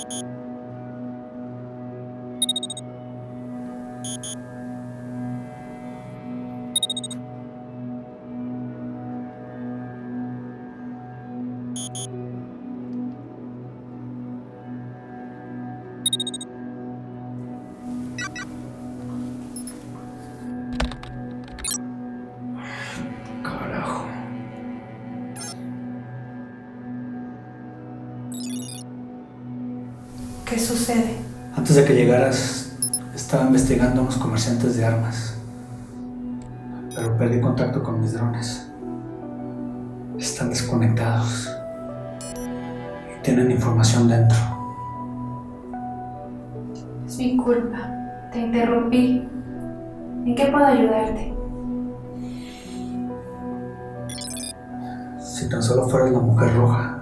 Carajo. ¿Qué sucede? Antes de que llegaras, estaba investigando a unos comerciantes de armas, pero perdí contacto con mis drones. Están desconectados y tienen información dentro. Es mi culpa. Te interrumpí. ¿En qué puedo ayudarte? Si tan solo fueras la mujer roja,